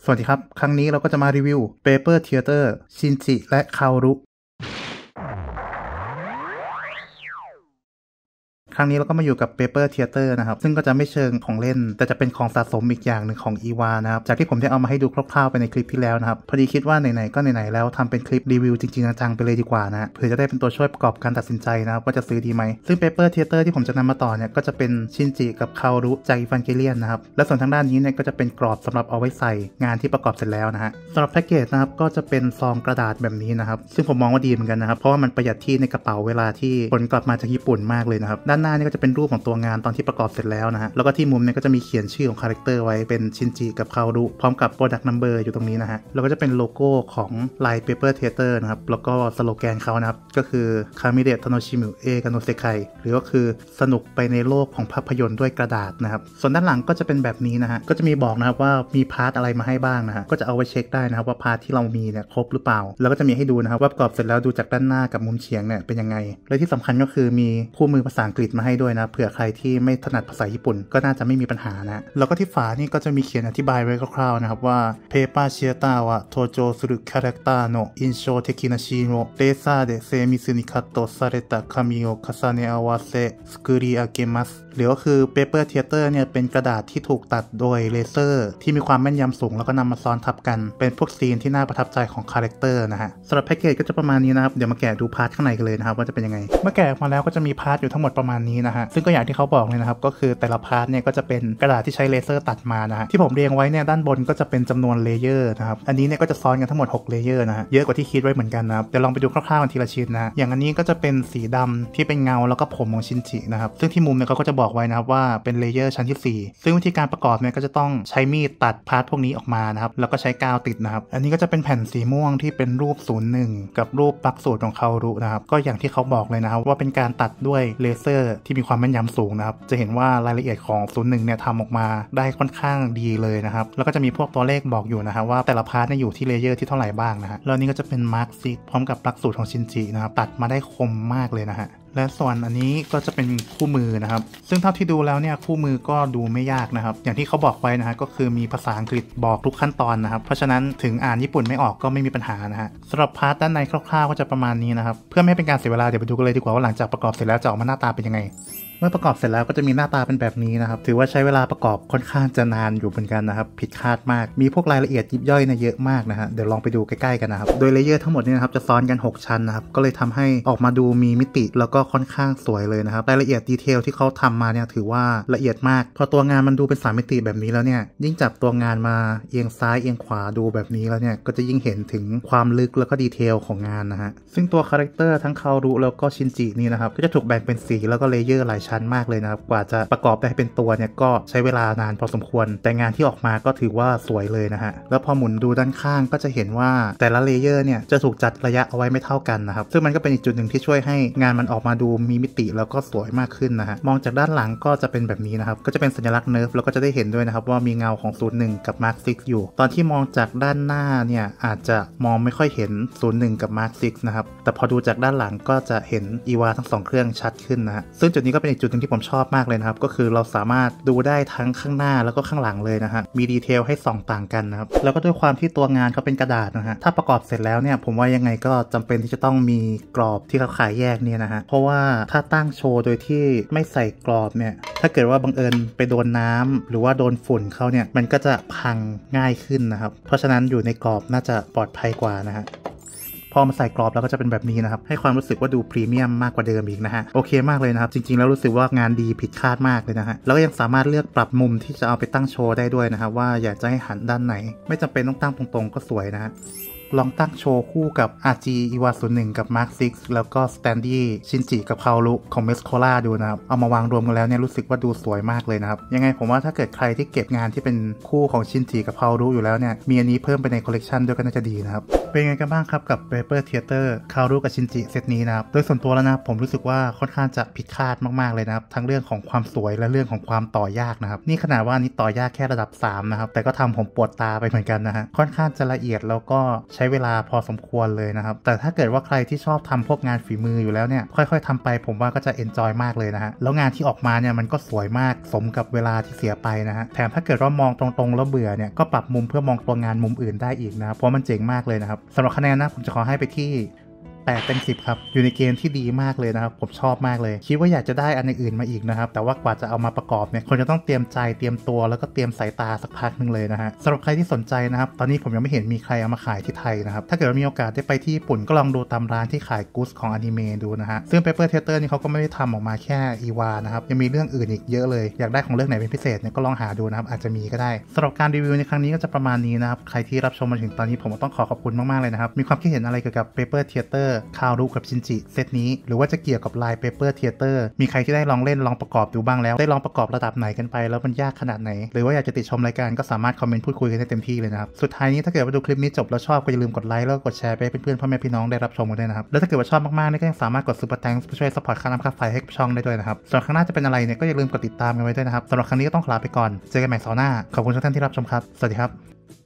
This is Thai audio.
สวัสดีครับครั้งนี้เราก็จะมารีวิว Paper Theater ชินจิและคาโอรุครั้งนี้เราก็มาอยู่กับ Paper Theater นะครับซึ่งก็จะไม่เชิงของเล่นแต่จะเป็นของสะสมอีกอย่างหนึ่งของอีวานะครับจากที่ผมได้เอามาให้ดูคร่าวๆไปในคลิปที่แล้วนะครับพอดีคิดว่าไหนๆก็ไหนๆแล้วทำเป็นคลิปรีวิวจริงๆจังๆไปเลยดีกว่านะเพื่อจะได้เป็นตัวช่วยประกอบการตัดสินใจนะครับว่าจะซื้อดีไหมซึ่ง Paper Theater ที่ผมจะนำมาต่อเนี่ยก็จะเป็นชินจิกับคาโอรุจากอีวานเกเลียนนะครับและส่วนทางด้านนี้เนี่ยก็จะเป็นกรอบสำหรับเอาไว้ใส่งานที่ประกอบเสร็จแล้วนะฮะสำหรับแพ็กเกจนะครับก็จะเป็นซองกระดาษแบบนี้นะครับซึ่งผมมองว่าดีเหมือนกันนะครับเพราะว่ามันประหยัดที่ในกระเป๋าเวลาที่ผลกลับมาจากญี่ปุ่นมากเลยนะครับด้านหน้านี่ก็จะเป็นรูปของตัวงานตอนที่ประกอบเสร็จแล้วนะฮะแล้วก็ที่มุมเนี่ยก็จะมีเขียนชื่อของคาแรคเตอร์ไว้เป็นชินจิกับคาโอรุพร้อมกับ Product Number อยู่ตรงนี้นะฮะแล้วก็จะเป็นโลโก้ของลาย Paper Theater นะครับแล้วก็สโลแกนเขานะครับก็คือคามิเดะทาโนชิมุเอกาโนเซไคหรือก็คือสนุกไปในโลกของภาพยนตร์ด้วยกระดาษนะครับส่วนด้านหลังก็จะเป็นแบบนี้นะฮะก็จะมีบอกนะครับว่ามีพาร์ทอะไรมาให้บ้างนะฮะก็จะเอาไว้เช็คได้นะครับว่าพาร์ทที่เรามีเนี่ยครบหรือเปล่าแล้วก็จะมีให้ดูนะครับว่าประกอบเสร็จแล้วดูจากด้านหน้ากับมุมเฉียงเนี่ยเป็นยังไงและที่สำคัญก็คือมีคู่มือภาษาอังกฤษมาให้ด้วยนะเผื่อใครที่ไม่ถนัดภาษาญี่ปุ่นก็น่าจะไม่มีปัญหานะแล้วก็ที่ฝานี่ก็จะมีเขียนอธิบายไว้คร่าวๆนะครับว่า Paper Theater は登場するキャラクターの印象的なシーンをレーザーで精密にカットされた紙を重ね合わせ作り上げますหรือก็คือ Paper Theater เนี่ยเป็นกระดาษที่ถูกตัดโดยเลเซอร์ที่มีความแม่นยำสูงแล้วก็นำมาซ้อนทับกันเป็นพวกซีนที่น่าประทับใจของคาแรคเตอร์นะฮะสำหรับแพ็กเกจก็จะประมาณนี้นะครับเดี๋ยวมาแกะดูพาร์ทข้างในกันเลยนะครับว่าจะเป็นยังไงเมื่อแกะออกมาแล้วก็จะมีพาร์ทอยู่ทั้งหมดประมาณนี้นะฮะซึ่งก็อย่างที่เขาบอกเลยนะครับก็คือแต่ละพาร์ทเนี่ยก็จะเป็นกระดาษที่ใช้เลเซอร์ตัดมานะฮะที่ผมเรียงไว้เนี่ยด้านบนก็จะเป็นจำนวนเลเยอร์นะครับอันนี้เนี่ยก็จะซ้อนกันทั้งหมด6เลเยอร์นะฮะเยอะกว่าที่คิดไว้เหมือนกันนะครับเดี๋ยวลองไปดูคร่าวๆกันทีละชิ้นนะอย่างอันนี้ก็จะเป็นสีดำที่เป็นเงาแล้วก็ผมของชินจินะครับซึ่งที่มุมเนี่ยเขาก็จะบอกไว้นะครับว่าเป็นเลเยอร์ชั้นที่4ซึ่งวิธีการประกอบเนี่ยก็จะต้องใช้มีดตัดพาร์ทพวกนี้ออกมานะครับแล้วก็ใช้กาวติดนะครับอันนี้ก็จะเป็นแผ่นสีม่วงที่เป็นรูป01กับรูปปลั๊กสูตรของคาโอรุนะครับก็อย่างที่เขาบอกเลยนะครับว่าเป็นการตัดด้วยเลเซอร์ที่มีความแม่นยำสูงนะครับจะเห็นว่ารายละเอียดของ01เนี่ยทำออกมาได้ค่อนข้างดีเลยนะครับแล้วก็จะมีพวกตัวเลขบอกอยู่นะครับว่าแต่ละพาร์ทเนี่ยอยู่ที่เลเยอร์ที่เท่าไหร่บ้างนะฮะแล้วนี่ก็จะเป็นมาร์คซิกพร้อมกับปลั๊กสูตรของชินจินะครับตัดมาได้คมมากเลยนะฮะและส่วนอันนี้ก็จะเป็นคู่มือนะครับซึ่งเท่าที่ดูแล้วเนี่ยคู่มือก็ดูไม่ยากนะครับอย่างที่เขาบอกไว้นะฮะก็คือมีภาษาอังกฤษบอกทุกขั้นตอนนะครับเพราะฉะนั้นถึงอ่านญี่ปุ่นไม่ออกก็ไม่มีปัญหานะฮะสำหรับพาร์ทด้านในคร่าวๆก็จะประมาณนี้นะครับเพื่อไม่ให้เป็นการเสียเวลาเดี๋ยวไปดูกันเลยดีกว่าว่าหลังจากประกอบเสร็จแล้วจะออกมาหน้าตาเป็นยังไงเมื่อประกอบเสร็จแล้วก็จะมีหน้าตาเป็นแบบนี้นะครับถือว่าใช้เวลาประกอบค่อนข้างจะนานอยู่เหมือนกันนะครับผิดคาดมากมีพวกรายละเอียดยิบย่อยเยอะมากนะฮะเดี๋ยวลองไปดูใกล้ๆกันนะครับโดยเลเยอร์ทั้งหมดนี่นะครับจะซ้อนกัน6ชั้นนะครับก็เลยทำให้ออกมาดูมีมิติแล้วก็ค่อนข้างสวยเลยนะครับรายละเอียดดีเทลที่เขาทำมาเนี่ยถือว่าละเอียดมากพอตัวงานมันดูเป็น3มิติแบบนี้แล้วเนี่ยยิ่งจับตัวงานมาเอียงซ้ายเอียงขวาดูแบบนี้แล้วเนี่ยก็จะยิ่งเห็นถึงความลึกแล้วก็ดีเทลของงานนะฮะซึ่งตัวคาแรคเตอร์ทั้งคาโอรุแล้วก็ชินจินี่นะครับก็จะถูกแบ่งเป็นสีแล้วก็เลเยอร์หลายชั้นมากเลยนะครับกว่าจะประกอบได้เป็นตัวเนี่ยก็ใช้เวลานานพอสมควรแต่งานที่ออกมาก็ถือว่าสวยเลยนะฮะแล้วพอหมุนดูด้านข้างก็จะเห็นว่าแต่ละเลเยอร์เนี่ยจะถูกจัดระยะเอาไว้ไม่เท่ากันนะครับซึ่งมันก็เป็นอีกจุดหนึ่งที่ช่วยให้งานมันออกมาดูมีมิติแล้วก็สวยมากขึ้นนะฮะมองจากด้านหลังก็จะเป็นแบบนี้นะครับก็จะเป็นสัญลักษณ์เนิร์ฟแล้วก็จะได้เห็นด้วยนะครับว่ามีเงาของ01กับมาร์ค6อยู่ตอนที่มองจากด้านหน้าเนี่ยอาจจะมองไม่ค่อยเห็น01กับมาร์ค6นะครับแต่พอดูจากด้านหลังก็จะเห็นอีวาทั้ง2เครื่องชัดขึ้นนะฮะซึ่งจุดนี้ก็เป็นอีกจุดหนึ่งที่ผมชอบมากเลยนะครับก็คือเราสามารถดูได้ทั้งข้างหน้าแล้วก็ข้างหลังเลยนะฮะมีดีเทลให้ส่องต่างกันนะครับแล้วก็ด้วยความที่ตัวงานเขาเป็นกระดาษนะฮะถ้าประกอบเสร็จแล้วเนี่ยผมว่ายังไงก็จำเป็นที่จะต้องมีกรอบที่เขาขายแยกเนี่ยนะฮะเพราะว่าถ้าตั้งโชว์โดยที่ไม่ใส่กรอบเนี่ยถ้าเกิดว่าบังเอิญไปโดนน้ำหรือว่าโดนฝุ่นเขาเนี่ยมันก็จะพังง่ายขึ้นนะครับเพราะฉะนั้นอยู่ในกรอบน่าจะปลอดภัยกว่านะฮะพอมาใส่กรอบแล้วก็จะเป็นแบบนี้นะครับให้ความรู้สึกว่าดูพรีเมียมมากกว่าเดิมอีกนะฮะโอเคมากเลยนะครับจริงๆแล้วรู้สึกว่างานดีผิดคาดมากเลยนะฮะแล้วก็ยังสามารถเลือกปรับมุมที่จะเอาไปตั้งโชว์ได้ด้วยนะครับว่าอยากจะให้หันด้านไหนไม่จำเป็นต้องตั้งตรงๆก็สวยนะฮะลองตั้งโชว์คู่กับ RG อีวา01กับ Mark 6แล้วก็สแตนดี้ชินจิกับคาโอรุของเมสโคล่าดูนะครับเอามาวางรวมกันแล้วเนี่ยรู้สึกว่าดูสวยมากเลยนะครับยังไงผมว่าถ้าเกิดใครที่เก็บงานที่เป็นคู่ของชินจิกับคาโอรุอยู่แล้วเนี่ยมีอันนี้เพิ่มไปในคอลเลกชันด้วยก็น่าจะดีนะครับเป็นไงกันบ้างครับกับ Paper Theater คาโอรุกับชินจิเซตนี้นะครับโดยส่วนตัวแล้วนะผมรู้สึกว่าค่อนข้างจะผิดคาดมากๆเลยนะครับทั้งเรื่องของความสวยและเรื่องของความต่อยากนะครับนี่ขนาดว่านี้ต่อยากแค่ระดับ3นะครับแต่ก็ทำผมปวดตาไปเหมือนกันนะฮะค่อนข้างจะละเอียดแล้วก็ใช้เวลาพอสมควรเลยนะครับแต่ถ้าเกิดว่าใครที่ชอบทำพวกงานฝีมืออยู่แล้วเนี่ยค่อยๆทำไปผมว่าก็จะเอนจอยมากเลยนะฮะแล้วงานที่ออกมาเนี่ยมันก็สวยมากสมกับเวลาที่เสียไปนะฮะแถมถ้าเกิดว่ามองตรงๆแล้วเบื่อเนี่ยก็ปรับมุมเพื่อมองตัวงานมุมอื่นได้อีกนะเพราะมันเจ๋งมากเลยนะครับสำหรับคะแนนนะผมจะขอให้ไปที่8 เต็ม 10ครับอยู่ในเกณฑ์ที่ดีมากเลยนะครับผมชอบมากเลยคิดว่าอยากจะได้อันอื่นมาอีกนะครับแต่ว่ากว่าจะเอามาประกอบเนี่ยคนจะต้องเตรียมใจเตรียมตัวแล้วก็เตรียมสายตาสักพักนึงเลยนะฮะสำหรับใครที่สนใจนะครับตอนนี้ผมยังไม่เห็นมีใครเอามาขายที่ไทยนะครับถ้าเกิดว่ามีโอกาสได้ไปที่ญี่ปุ่นก็ลองดูตามร้านที่ขายกู๊ดของอนิเมะดูนะฮะซึ่ง Paper Theater นี่เขาก็ไม่ได้ทำออกมาแค่อีวานะครับยังมีเรื่องอื่นอีกเยอะเลยอยากได้ของเรื่องไหนเป็นพิเศษเนี่ยก็ลองหาดูนะครับอาจจะมีก็ได้สำหรับการรีวิวในครั้งนี้ก็จะประมาณนี้นะครับใครที่รับชมมาถึงตอนนี้ผมต้องขอบคุณมากๆเลยนะครับมีความคิดเห็นอะไรเกี่ยวกับ Paper Theater คารุกับชินจิเซตนี้หรือว่าจะเกี่ยวกับลาย Paper Theater มีใครที่ได้ลองเล่นลองประกอบดูบ้างแล้วได้ลองประกอบระดับไหนกันไปแล้วมันยากขนาดไหนหรือว่าอยากจะติดชมรายการก็สามารถคอมเมนต์พูดคุยกันได้เต็มที่เลยนะครับสุดท้ายนี้ถ้าเกิดว่าดูคลิปนี้จบแล้วชอบก็อย่าลืมกดไลค์แล้วก็กดแชร์ไปให้เพื่อนๆพ่อแม่พี่น้องได้รับชมกันด้วยนะครับแล้วถ้าเกิดว่าชอบมากๆนี่ก็ยังสามารถกดซุปเปอร์แตงค์ช่วยซัพพอร์ตค่าน้ำค่าไฟให้กับช่องได้ด้วยนะครับส่วนครั้งหน้าจะเป็นอะไรเนี่ยก็อย่าลืมกดติดตามกันไว้ด้วยนะครับสำหรับครั้งนี้ก็ต้องลาไปก่อนเจอกันใหม่เสาร์หน้าขอบคุณทุกท่านที่รับชมครับสวัสดีครับ